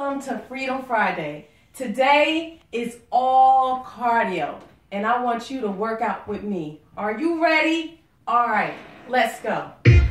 Welcome to Freedom Friday. Today is all cardio, and I want you to work out with me. Are you ready? All right, let's go.